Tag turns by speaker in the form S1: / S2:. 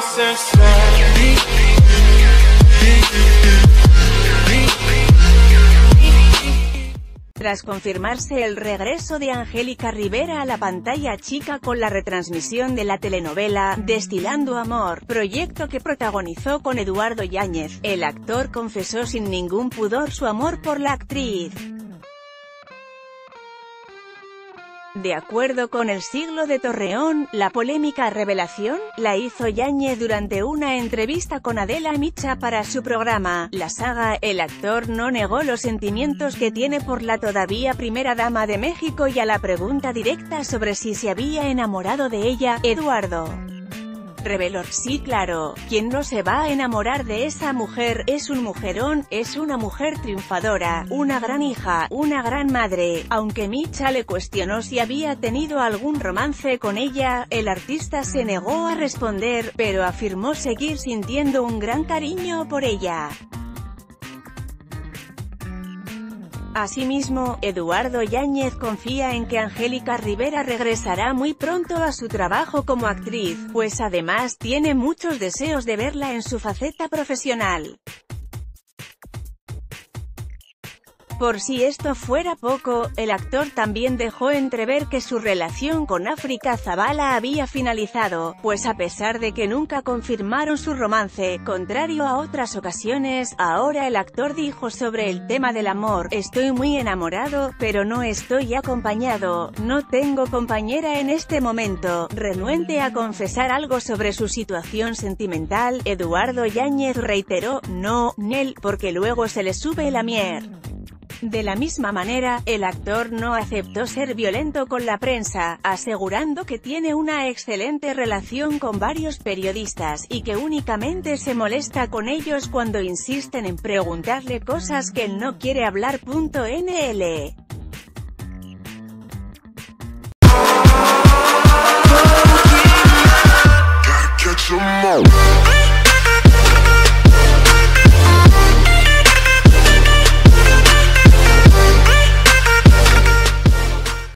S1: Tras confirmarse el regreso de Angélica Rivera a la pantalla chica con la retransmisión de la telenovela Destilando Amor, proyecto que protagonizó con Eduardo Yáñez, el actor confesó sin ningún pudor su amor por la actriz. De acuerdo con El Siglo de Torreón, la polémica revelación la hizo Yáñez durante una entrevista con Adela Micha para su programa La Saga. El actor no negó los sentimientos que tiene por la todavía primera dama de México y a la pregunta directa sobre si se había enamorado de ella, Eduardo reveló: sí, claro, ¿quién no se va a enamorar de esa mujer? Es un mujerón, es una mujer triunfadora, una gran hija, una gran madre. Aunque Micha le cuestionó si había tenido algún romance con ella, el artista se negó a responder, pero afirmó seguir sintiendo un gran cariño por ella. Asimismo, Eduardo Yáñez confía en que Angélica Rivera regresará muy pronto a su trabajo como actriz, pues además tiene muchos deseos de verla en su faceta profesional. Por si esto fuera poco, el actor también dejó entrever que su relación con África Zavala había finalizado, pues a pesar de que nunca confirmaron su romance, contrario a otras ocasiones, ahora el actor dijo sobre el tema del amor: estoy muy enamorado, pero no estoy acompañado, no tengo compañera en este momento. Renuente a confesar algo sobre su situación sentimental, Eduardo Yáñez reiteró: no, Nel, porque luego se le sube la mier. De la misma manera, el actor no aceptó ser violento con la prensa, asegurando que tiene una excelente relación con varios periodistas, y que únicamente se molesta con ellos cuando insisten en preguntarle cosas que él no quiere hablar. NL